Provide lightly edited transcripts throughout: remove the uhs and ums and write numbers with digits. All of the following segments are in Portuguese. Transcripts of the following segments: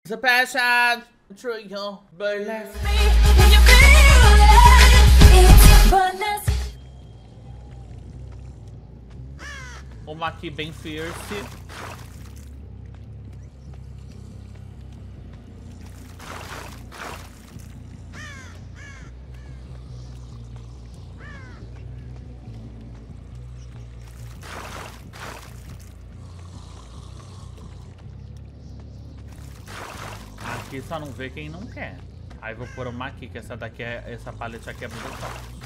The passion trio burlesque. Uma aqui bem fierce. Aqui só não vê quem não quer. Aí vou pôr uma aqui, que essa daqui essa paleta aqui é muito forte.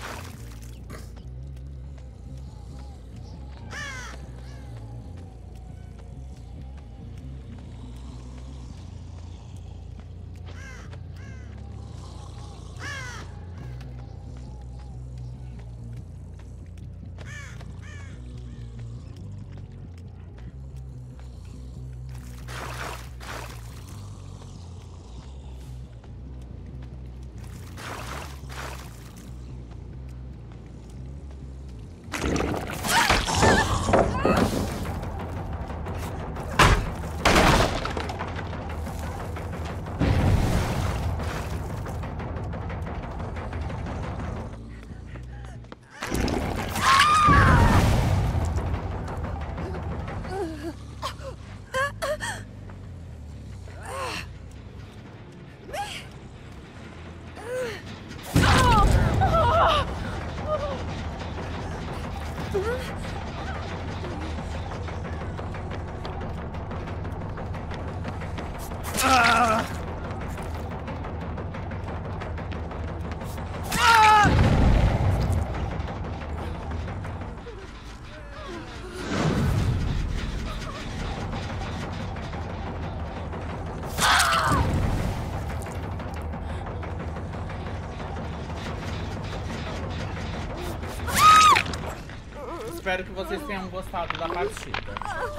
Espero que vocês tenham gostado da partida.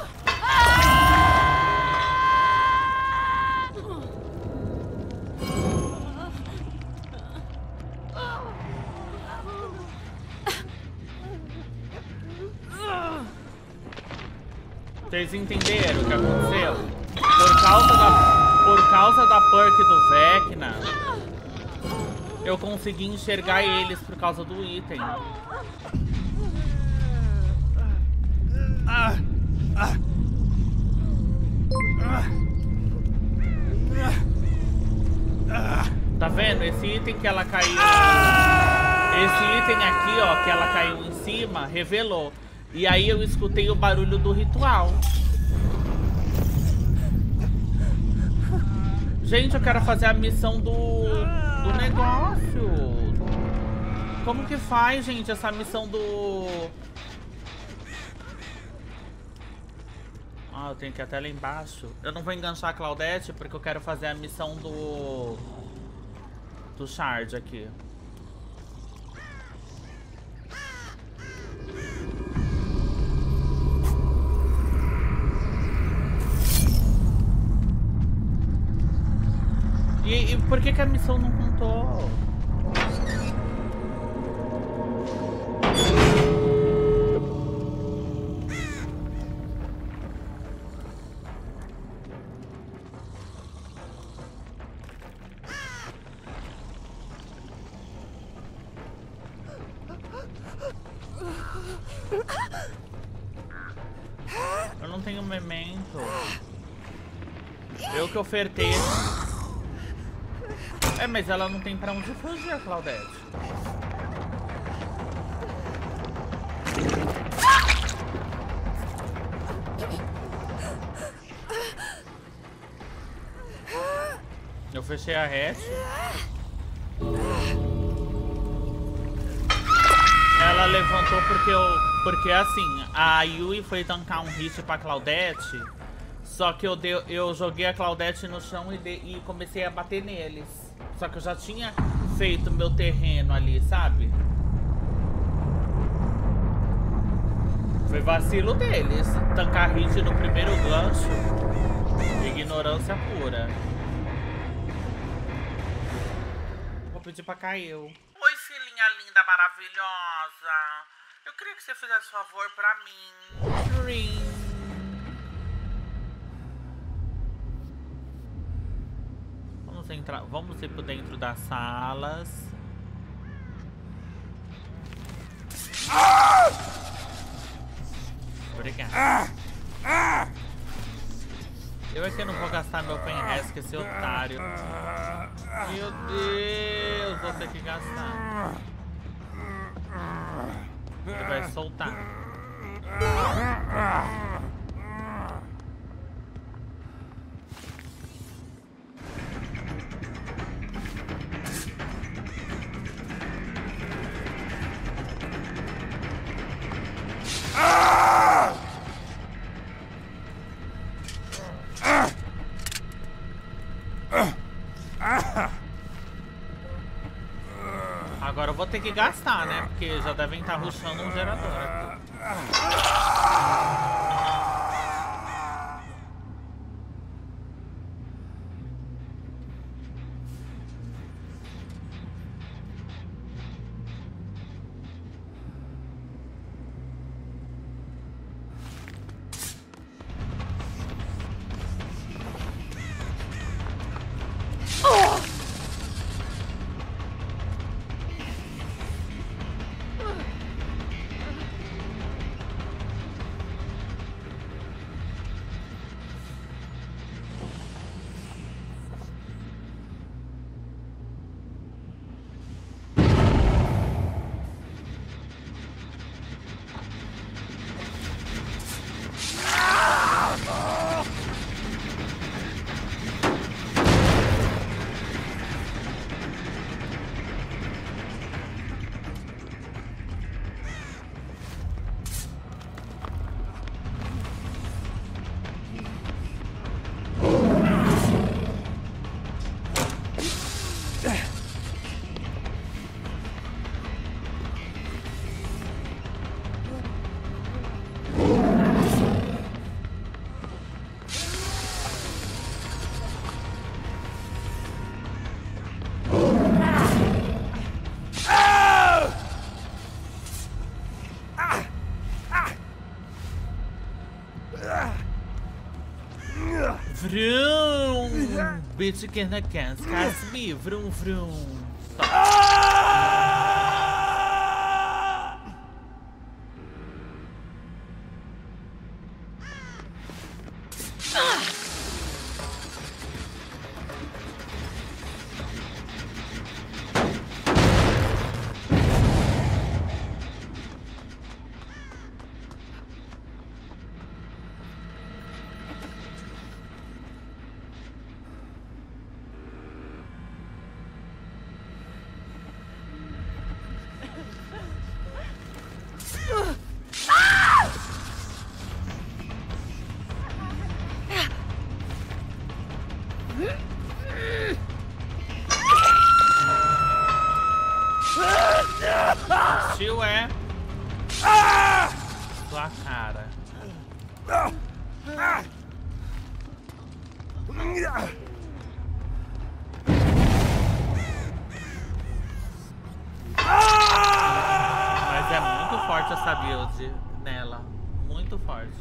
Vocês entenderam o que aconteceu? Por causa da perk do Vecna, eu consegui enxergar eles por causa do item. Tá vendo? Esse item que ela caiu. Esse item aqui, ó, que ela caiu em cima, revelou. E aí eu escutei o barulho do ritual. Gente, eu quero fazer a missão do negócio. Como que faz, gente, essa missão do... Ah, eu tenho que ir até lá embaixo. Eu não vou enganchar a Claudette porque eu quero fazer a missão do Shard aqui. E por que a missão não contou? Eu não tenho memento. Eu que ofertei. É, mas ela não tem pra onde fugir, a Claudette. Eu fechei a hatch. Ela levantou porque assim, a Yui foi tancar um hit pra Claudette. Só que eu joguei a Claudette no chão e comecei a bater neles. Só que eu já tinha feito meu terreno ali, sabe? Foi vacilo deles. Tancar hit no primeiro gancho. Ignorância pura. Vou pedir pra cair. Oi, filhinha linda, maravilhosa. Eu queria que você fizesse favor pra mim. entrar. Vamos ir por dentro das salas. Obrigado. Eu é que não vou gastar meu penresque, esse otário. Meu Deus, vou ter que gastar. Ele vai soltar. Agora eu vou ter que gastar, né? Porque já devem estar rushando um gerador aqui. Vroom! Bitch que na cansa, casmi, vroom vroom. Tio é sua cara. Mas é muito forte essa build nela, muito forte.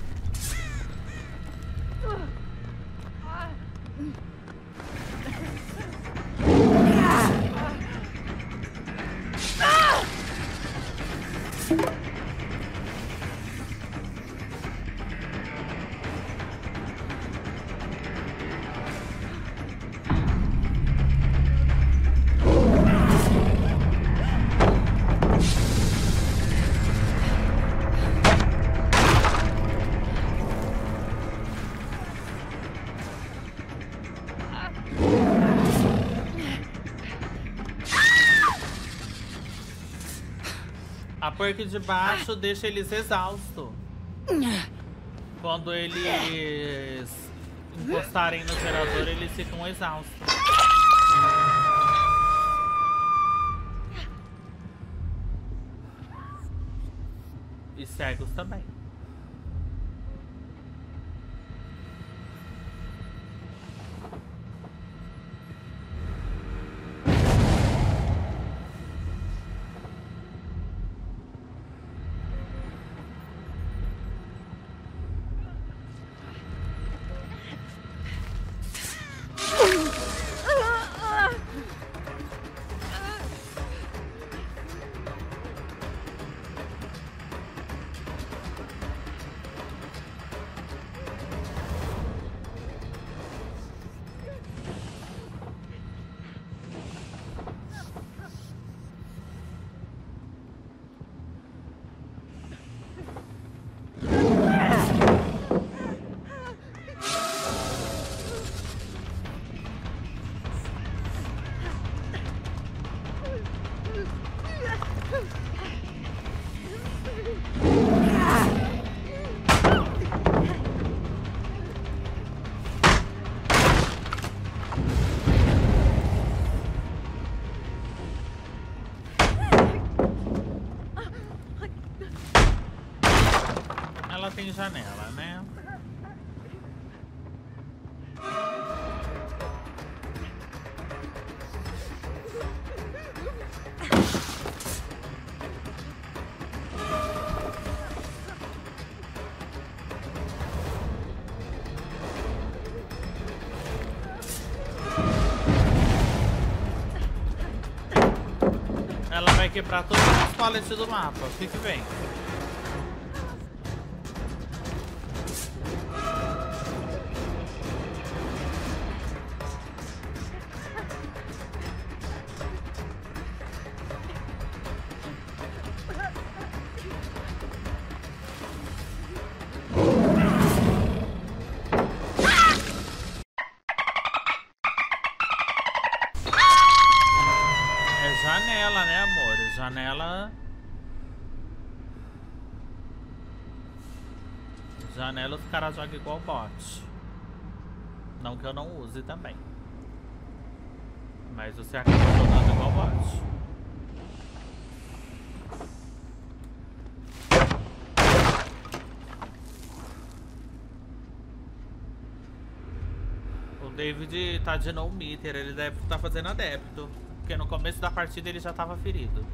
A perk de baixo deixa eles exaustos. Quando eles encostarem no gerador, eles ficam exaustos. E cegos também. janela, né? Ela vai quebrar todos os paletes do mapa. Fique bem. Janela, né, amor? Janela. Janela os caras jogam igual bot. Não que eu não use também. Mas você acaba jogando igual bot. O David tá de no meter, ele deve estar fazendo adepto. Porque no começo da partida ele já estava ferido.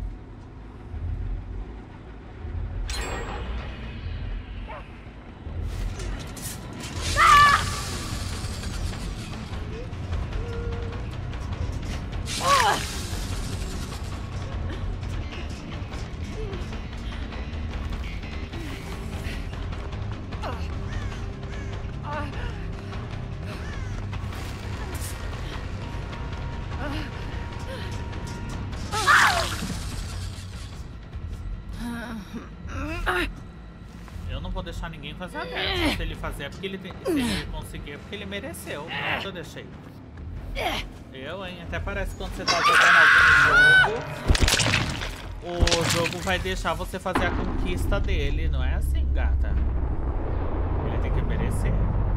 Eu não vou deixar ninguém fazer a dessa. Se ele fazer é porque ele tem, se ele conseguir é porque ele mereceu. Pronto, eu deixei. Eu, hein? Até parece que quando você tá jogando algum jogo, o jogo vai deixar você fazer a conquista dele. Não é assim, gata. Ele tem que merecer.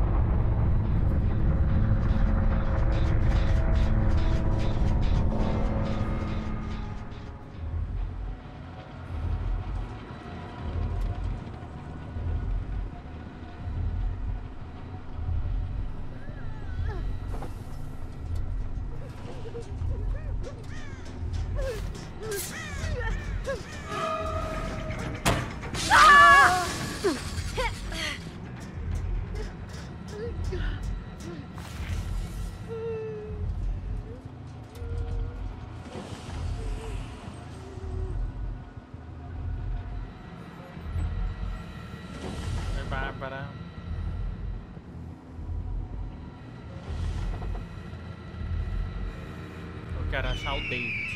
Bárbara. Eu quero achar o David.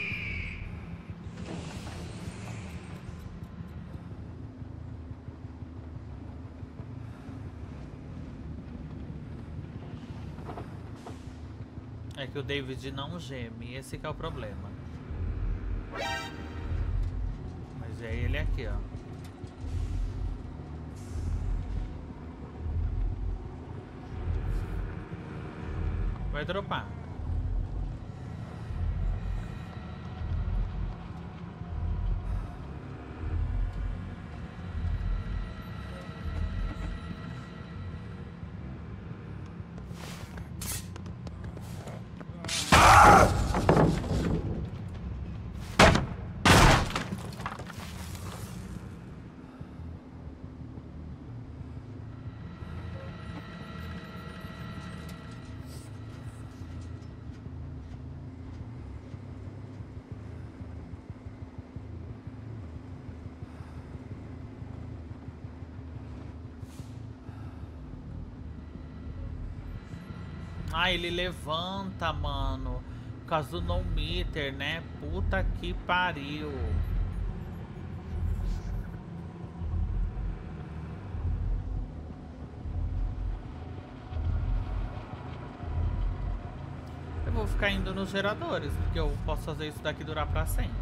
É que o David não geme, esse que é o problema. Mas é ele aqui, ó. Vai dropar. Ah, ele levanta, mano. Por causa do no meter, né? Puta que pariu. Eu vou ficar indo nos geradores, porque eu posso fazer isso daqui durar pra sempre.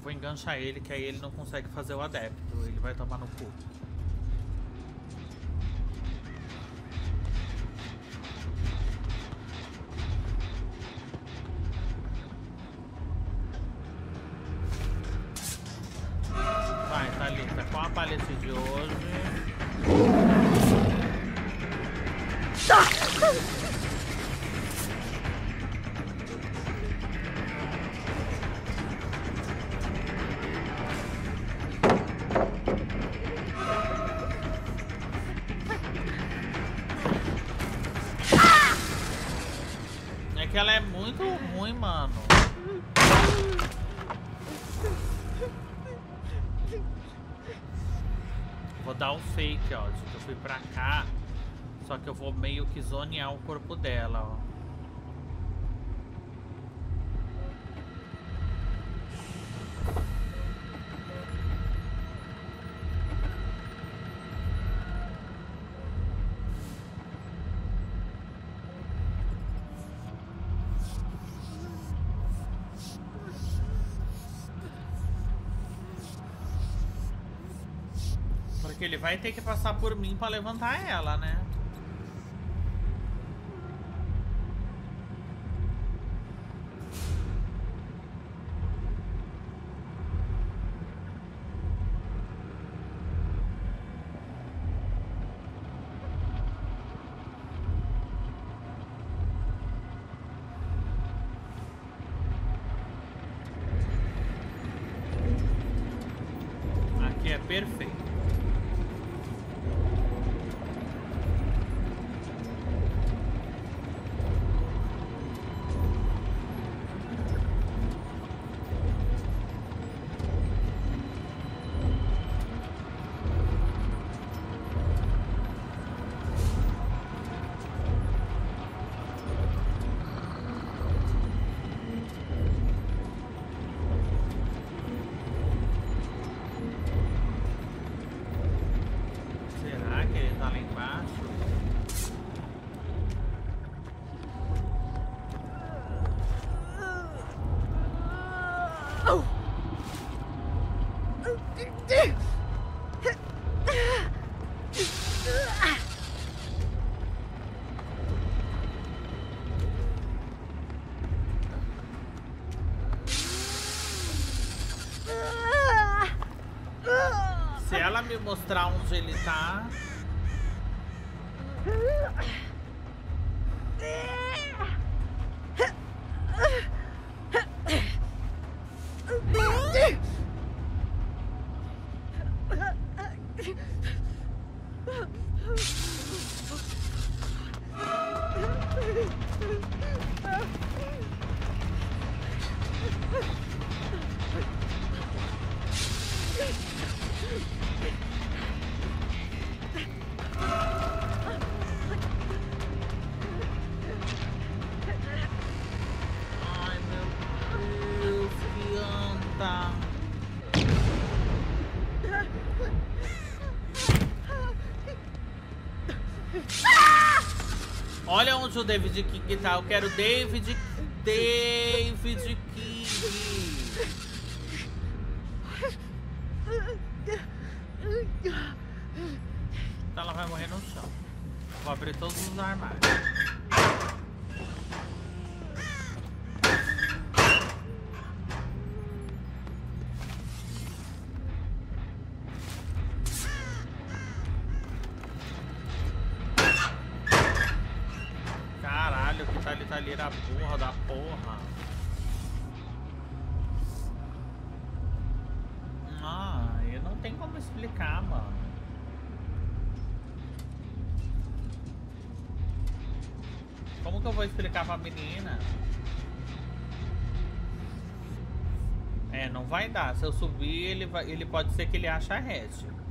Eu vou enganchar ele, que aí ele não consegue fazer o adepto. Ele vai tomar no cu. Vai, Thalita, qual a palete de hoje? É que ela é muito ruim, mano. Vou dar um fake, ó, de que eu fui pra cá. Só que eu vou meio que zonear o corpo dela, ó. Porque ele vai ter que passar por mim pra levantar ela, né? Aqui é perfeito. Será que ele tá lá embaixo? Se ela me mostrar onde ele tá... Ai, meu Deus, que anda. Olha onde o David King tá. Eu quero David King. Então ela vai morrer no chão. Vou abrir todos os armários. Caralho, que tá ali era a porra da porra. Eu não tem como explicar, mano. Como que eu vou explicar pra menina? É, não vai dar. Se eu subir, ele pode ser que ele ache a Red.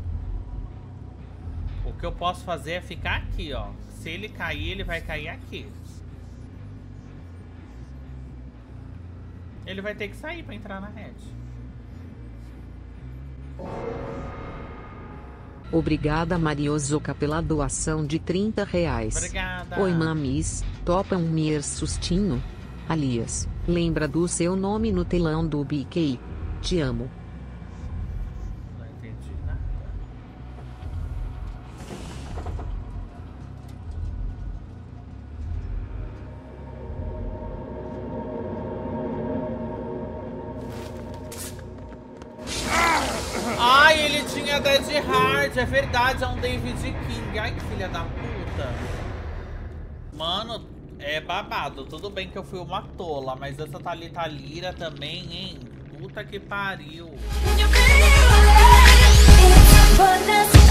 O que eu posso fazer é ficar aqui, ó. Se ele cair, ele vai cair aqui. Ele vai ter que sair pra entrar na Red. Obrigada, Mariozoca, pela doação de R$30. Obrigada. Oi, mamis, topa um mir sustinho? Aliás, lembra do seu nome no telão do BK? Te amo. Não entendi nada. Ai, ele tinha Dead Hard, é verdade, é um David King. Ai, que filha da puta. Mano, é babado. Tudo bem que eu fui uma tola, mas essa Thalita Lira também, hein? Puta que pariu.